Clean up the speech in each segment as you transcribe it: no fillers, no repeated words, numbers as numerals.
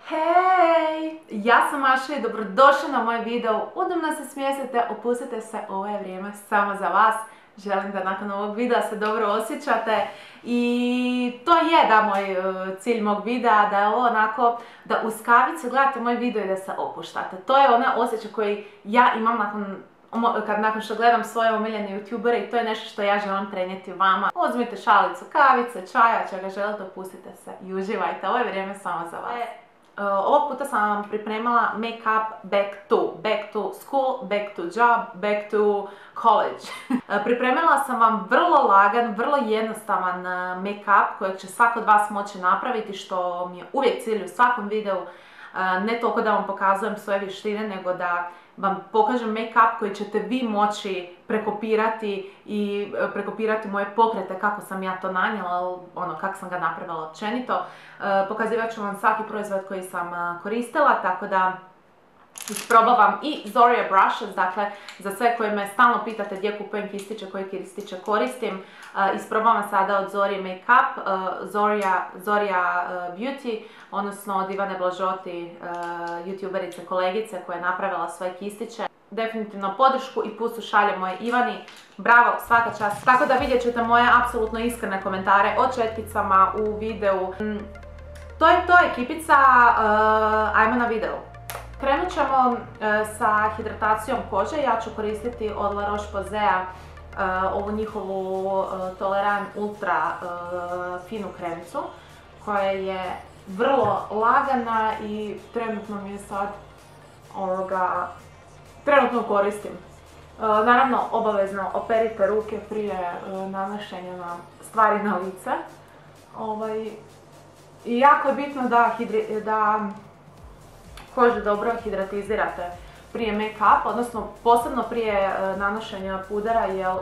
Hej! Ja sam Maša i dobrodošli na moj video. Udobno se smjestite, opustite se, ovo je vrijeme samo za vas. Želim da nakon ovog videa se dobro osjećate i to je moj cilj mog videa, da je ovo onako, da uz kavicu gledate moj video i da se opuštate. To je onaj osjećaj koji ja imam nakon što gledam svoje omiljene youtubere i to je nešto što ja želim prenijeti vama. Uzmite šalicu kavice, čaja, čega želite, opustite se i uživajte. Ovo je vrijeme samo za vas. Ovog puta sam vam pripremala make-up back to school, back to job, back to college. Pripremila sam vam vrlo lagan, vrlo jednostavan make-up kojeg će svako od vas moći napraviti, što mi je uvijek cilj u svakom videu. Ne toliko da vam pokazujem svoje vještine, nego da vam pokažem make-up koji ćete vi moći prekopirati i prekopirati moje pokrete kako sam ja to nanijela, kako sam ga napravila općenito. Pokazivat ću vam svaki proizvod koji sam koristila, tako da isprobavam i Zoria brushes, dakle za sve koji me stalno pitate gdje kupujem kistiće, koje kistiće koristim. Isprobavam sada od Zorije Makeup, Zoria Beauty, odnosno od Ivane Blažoti, youtuberice, kolegice koja je napravila svoje kistiće. Definitivno podršku i pustu šaljem moje Ivani. Bravo, svaka čast. Tako da vidjet ćete moje apsolutno iskrene komentare o četkicama u videu. To je to, ekipica, ajmo na video. Krenut ćemo sa hidratacijom kože. Ja ću koristiti od La Roche-Posaya ovu njihovu Tolerant Ultra finu kremicu koja je vrlo lagana i trenutno mi je sad trenutno koristim. Naravno, obavezno operite ruke prije nanošenja stvari na lice. I jako je bitno da kožu dobro hidratizirate prije make-up, odnosno posebno prije nanošenja pudera, jer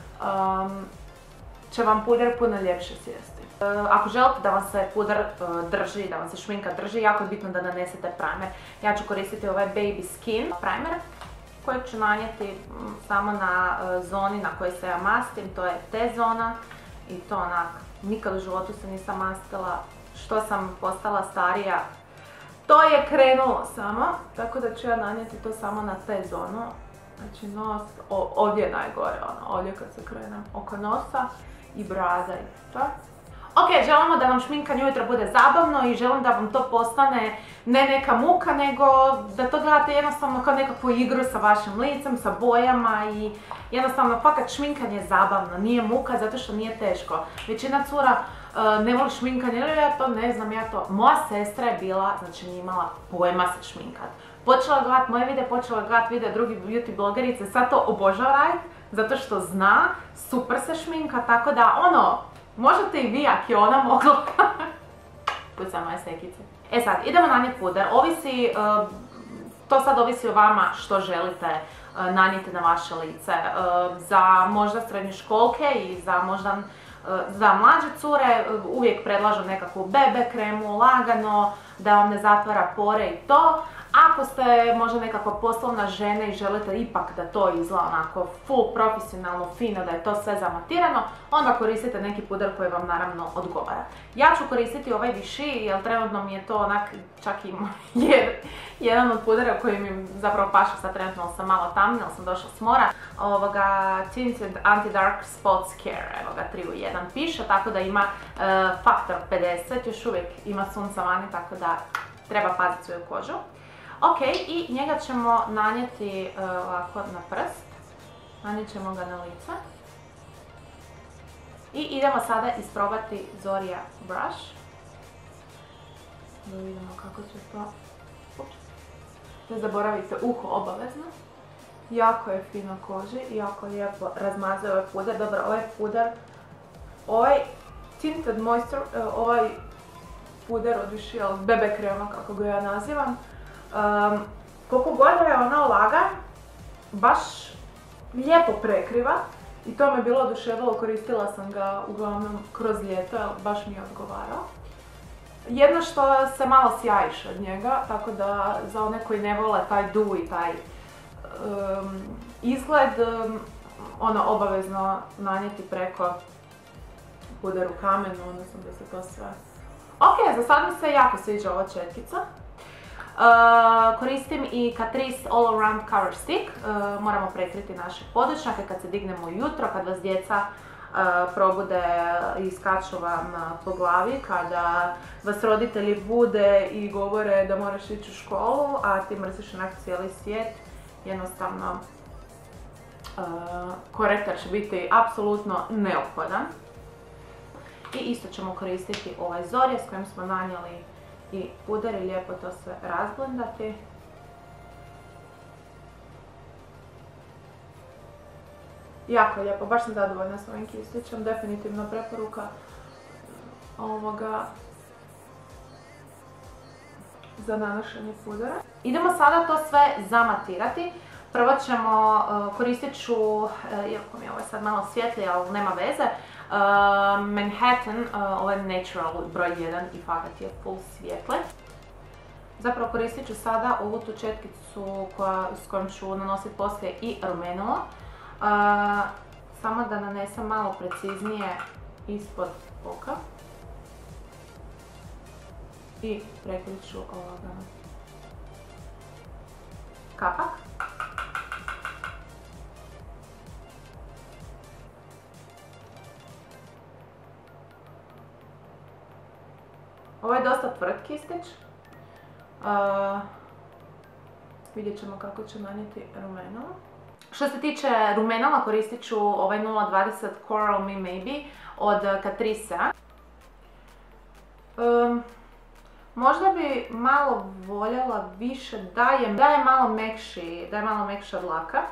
će vam puder puno ljepše sjesti. Ako želite da vam se puder drži, da vam se šminka drži, jako je bitno da nanesete primer. Ja ću koristiti ovaj Baby Skin primer kojeg ću nanijeti samo na zoni na kojoj se ja mastim, to je T-zona i to onak, nikad u životu se nisam mastila, što sam postala starija. To je krenulo samo, tako da ću ja nanijeti to samo na T-zonu. Znači nos, ovdje je najgore, ovdje kad se krenem oko nosa i brada i to. Ok, želimo da vam šminkanje ujutro bude zabavno i želim da vam to postane ne neka muka, nego da to gledate jednostavno kao nekakvu igru sa vašim licem, sa bojama i jednostavno fakat šminkanje je zabavno, nije muka zato što nije teško. Većina cura ne voli šminkanje, ja to ne znam, ja to... Moja sestra je bila, znači nije imala pojma se šminkat. Počela gledat moje videe, počela gledat videe drugih beauty blogerice, sad to obožava radit, zato što zna, super se šminka, tako da možete i vi, ako je ona mogla. Pucam moje sekice. E sad, idemo nanijeti puder. To sad ovisi o vama što želite nanijeti na vaše lice. Za možda srednjoškolke i za mlađe cure uvijek predlažem nekakvu BB kremu, lagano, da vam ne zatvara pore i to. Ako ste možda nekakva poslovna žena i želite ipak da to izgleda onako full profesionalno, fino, da je to sve zamatirano, onda koristite neki puder koji vam naravno odgovara. Ja ću koristiti ovaj Vichy jer trenutno mi je to onak, čak i jedan od pudera koji mi zapravo paše, sad trenutno sam malo tamnija, jer sam došla s mora. Tinted Anti-Dark Spot Care, evo ga 3 u 1 piše, tako da ima faktor 50, još uvijek ima sunca vani, tako da treba paziti svoju kožu. Ok, i njega ćemo nanijeti ovako na prst, nanijet ćemo ga na lice. I idemo sada isprobati Zoria brush. Da vidimo kako će to... Ne zaboravite uho obavezno. Jako je fino koži i jako lijepo razmazuje ovaj puder. Dobro, ovaj Tinted Moisture, ovaj puder od Vichy, BB krema kako ga ja nazivam. Koliko god je ona lagan, baš lijepo prekriva i to me bilo oduševilo, koristila sam ga uglavnom kroz ljeto, baš mi je odgovarao. Jedno što se malo sjajiš od njega, tako da za one koji ne vole taj du i taj izgled, obavezno nanijeti preko puder u kamenu, odnosno da se to sve Ok, za sad mi se jako sviđa ova četkica. Koristim i Catrice All Around Cover Stick. Moramo prekriti naše podočnjake kad se dignemo ujutro, kad vas djeca probude i skaču vam po glavi, kada vas roditelji bude i govore da moraš ići u školu, a ti mrziš onak cijeli svijet. Jednostavno, korektor će biti apsolutno neophodan. I isto ćemo koristiti ovaj zorje s kojim smo nanijeli i puder i lijepo to sve razblendati. Jako je lijepo, baš sam zadovoljna s ovim kistićem, definitivno preporuka ovoga za nanošenje pudera. Idemo sada to sve zamatirati. Prvo ćemo, koristit ću, iako mi je ovo sad malo svjetlije, ali nema veze, Manhattan, ovo je Natural broj 1 i fakat je full svijetle. Zapravo koristit ću sada ovu tu četkicu s kojom ću nanositi poslije i rumenilo. Samo da nanesem malo preciznije ispod oka. I prekrit ću ovoga kapak. Ovo je dosta tvrd kistić. Vidjet ćemo kako ću nanijeti rumenilo. Što se tiče rumenila, koristit ću ovaj 020 Coral Me Maybe od Catrice. Možda bi malo voljela više da je malo mekša dlaka.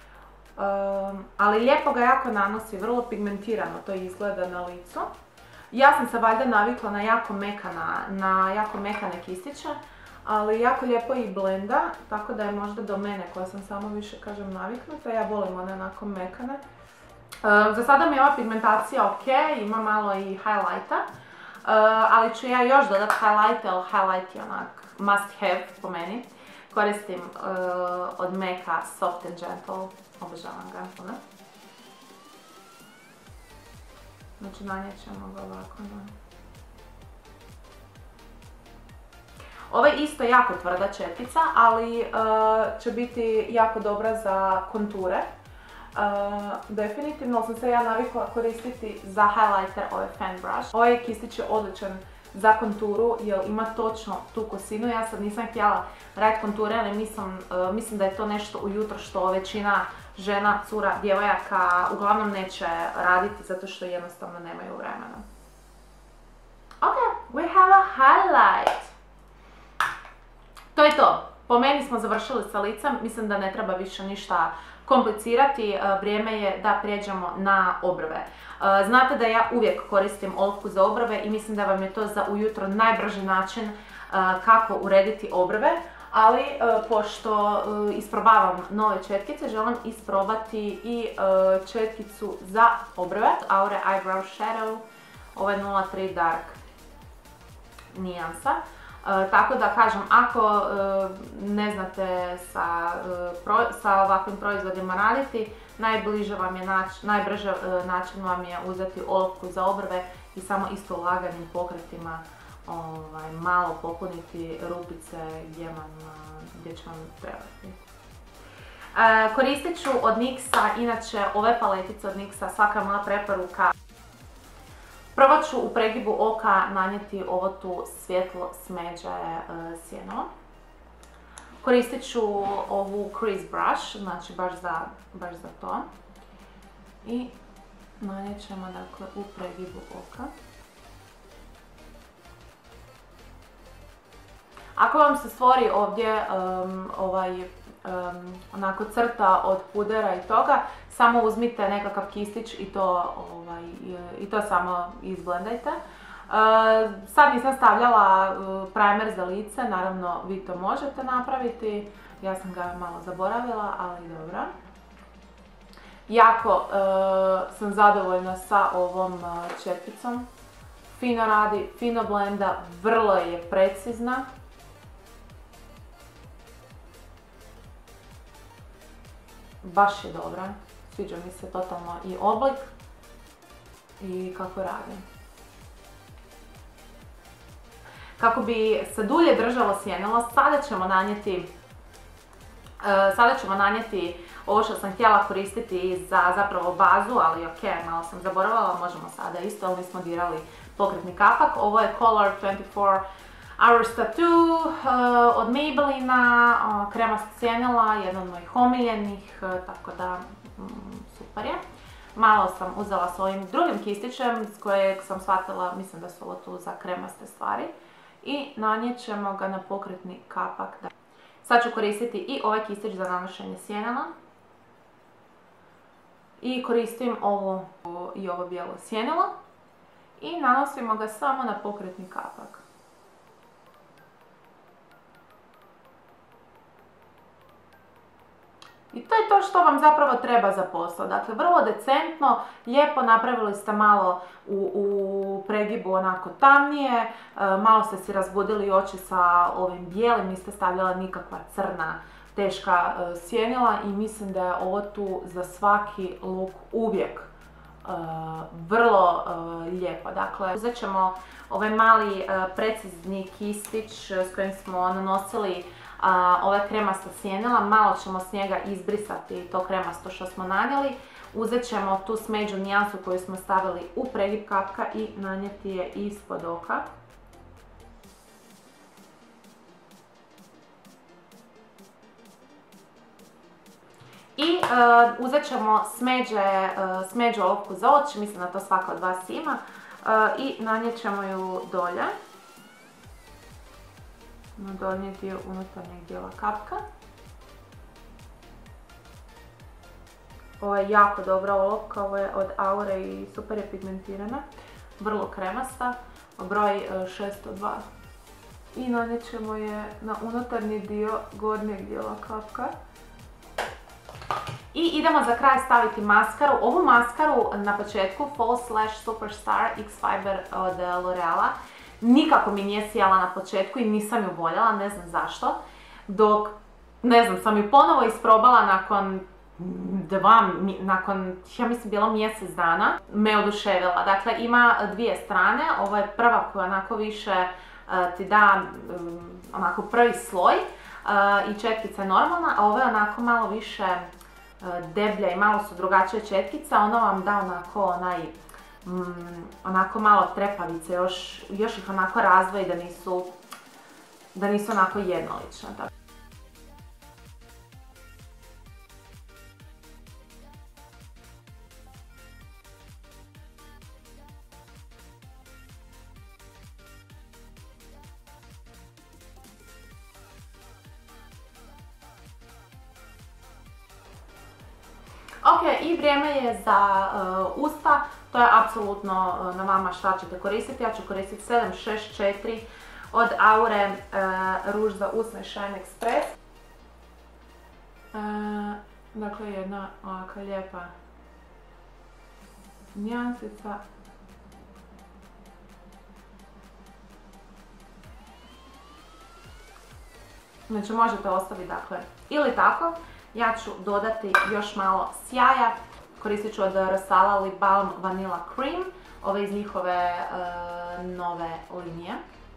Ali lijepo ga jako nanosi, vrlo pigmentirano to izgleda na licu. Ja sam se valjda navikla na jako mekane kistiće, ali jako lijepo i blenda, tako da je možda do mene koja sam samo više, kažem, naviknuta. Ja volim one onako mekane. Za sada mi je ova pigmentacija ok, ima malo i highlighta, ali ću ja još dodati highlight, jer highlight je onak must have po meni. Koristim od MAC-a Soft and Gentle, obožavam ga. Znači nanijet ćemo ga ovako. Ovo je isto jako tvrda četkica, ali će biti jako dobra za konture. Definitivno sam se ja navikla koristiti za highlighter ovaj fan brush. Ovaj kistić je odličan za konturu jer ima točno tu kosinu. Ja sad nisam htjela raditi konture, ali mislim da je to nešto ujutro što većina žena, cura, djevojaka uglavnom neće raditi zato što jednostavno nemaju vremena. Ok, we have a highlight. To je to. Po meni smo završili sa licem, mislim da ne treba više ništa komplicirati, vrijeme je da prijeđemo na obrve. Znate da ja uvijek koristim olovku za obrve i mislim da vam je to za ujutro najbrži način kako urediti obrve, ali pošto isprobavam nove četkice, želim isprobati i četkicu za obrve. Aure Eyebrow Shadow, ovo je 03 Dark nijansa. Tako da kažem, ako ne znate sa ovakvim proizvodima raditi, najbrži način vam je uzeti olovku za obrve i samo isto laganim pokretima malo popuniti rupice gdje će vam trebati. Koristit ću od NYX-a, inače ove paletice od NYX-a, svaka moja preporuka. Prvo ću u pregibu oka nanijeti ovo tu svjetlo smeđe sjeno. Koristit ću ovu crease brush, znači baš za to. I nanijet ćemo dakle u pregibu oka. Ako vam se stvori ovdje onako crta od pudera i toga, samo uzmite nekakav kistić i to samo izblendajte. Sad nisam stavljala primer za lice, naravno vi to možete napraviti. Ja sam ga malo zaboravila, ali dobro. Jako sam zadovoljna sa ovom četkicom. Fino radi, fino blenda, vrlo je precizna. Baš je dobra, sviđa mi se totalno i oblik i kako radi. Kako bi se dulje držalo sjenilo, sada ćemo nanijeti ovo što sam htjela koristiti za zapravo bazu, ali ok, malo sam zaboravila, možemo sada isto, ali nismo dirali pokretni kapak. Ovo je Color 24 Hours Tattoo od Maybellina, krema sjenila, jedan od mojih omiljenih, tako da super je. Malo sam uzela s ovim drugim kistićem s kojeg sam shvatila, mislim da su ovo tu za kremaste stvari. I nanijet ćemo ga na pokretni kapak. Sad ću koristiti i ovaj kistić za nanošenje sjenila. I koristim ovo bijelo sjenilo. I nanosimo ga samo na pokretni kapak. I to je to što vam zapravo treba za posao. Dakle, vrlo decentno, lijepo napravili ste malo u pregibu onako tamnije, malo ste si razbudili oči sa ovim bijelim, niste stavljala nikakva crna, teška sjenila i mislim da je ovo tu za svaki look uvijek vrlo lijepo. Dakle, uzet ćemo ovaj mali precizni kistić s kojim smo nanosili ove kremasta sjenila, malo ćemo s njega izbrisati to kremasto što smo nanijeli. Uzet ćemo tu smeđu nijansu koju smo stavili u pregib kapka i nanijeti je ispod oka. I uzet ćemo smeđu olovku za oči, mislim da to svaka od vas ima, i nanijet ćemo ju dolje. Na donji dio unutarnjeg dijela kapka. Ovo je jako dobra olovka, ovo je od Aure i super je pigmentirana, vrlo kremasta, broj 602. I nanijet ćemo je na unutarnji dio gornjeg dijela kapka. I idemo za kraj staviti maskaru. Ovu maskaru na početku Fall Slash Superstar X Fiber od L'Oreala. Nikako mi nije sjela na početku i nisam ju voljela, ne znam zašto. Dok, ne znam, sam ju ponovo isprobala nakon, ja mislim, bilo mjesec dana, me oduševila. Dakle, ima dvije strane, ovo je prva koja onako više ti da onako prvi sloj i četkica je normalna, a ovo je onako malo više deblja i malo su drugačije četkice, ono vam da onako malo trepavice, još ih onako razdvoji da nisu onako jednolične. Ok, i vrijeme je za usta, to je apsolutno na vama šta ćete koristiti. Ja ću koristiti 764 od Aure ruž za usne Shine Express. Dakle, jedna ovakva lijepa nijansica. Znači, možete ostaviti, dakle, ili tako. Ja ću dodati još malo sjaja. Koristit ću od Rosala Lip Balm Vanilla Cream. Ove iz njihove nove linije.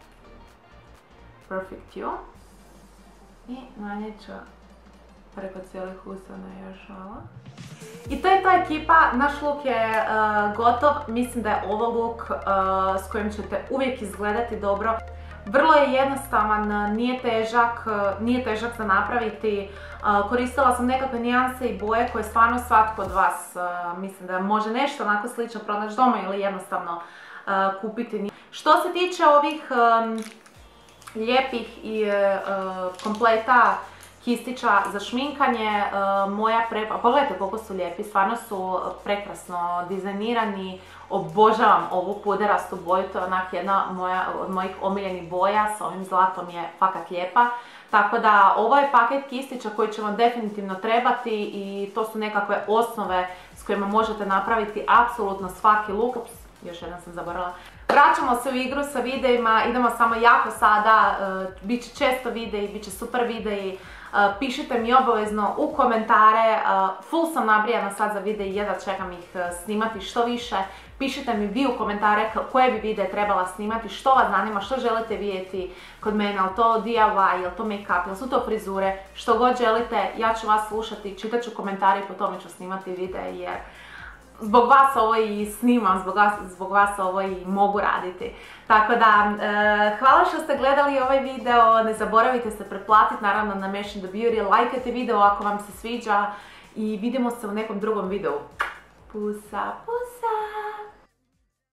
Perfect You. I nanijet ću preko cijelih usana još malo. I to je ta ekipa. Naš look je gotov. Mislim da je ovo look s kojim ćete uvijek izgledati dobro. Vrlo je jednostavan, nije težak za napraviti. Koristila sam nekakve nijanse i boje koje stvarno svatko od vas mislim da može nešto onako slično pronaći doma ili jednostavno kupiti. Što se tiče ovih lijepih i kompleta kistića za šminkanje, pogledajte koliko su lijepi, stvarno su prekrasno dizajnirani. Obožavam ovu puderastu boju, to je onak jedna od mojih omiljenih boja, sa ovim zlatom je fakat lijepa. Tako da ovo je paket kistića koji će vam definitivno trebati i to su nekakve osnove s kojima možete napraviti apsolutno svaki look. Još jedan sam zaboravila. Vraćamo se u igru sa videima, idemo samo jako sada, bit će često videi, bit će super videi. Pišite mi obavezno u komentare, full sam nabrijana sad za videi, jedva čekam ih snimati što više. Pišite mi vi u komentare koje bi videe trebala snimati, što vas zanima, što želite vidjeti kod mene, je li to DIY, je li to make-up, je li su to frizure, što god želite, ja ću vas slušati, čitat ću komentare i po tome ću snimati videe jer zbog vas ovo i snimam, zbog vas ovo i mogu raditi. Tako da, hvala što ste gledali ovaj video, ne zaboravite se pretplatiti naravno na Mesh in the Beauty, lajkajte video ako vam se sviđa i vidimo se u nekom drugom videu. Pusa, pusa!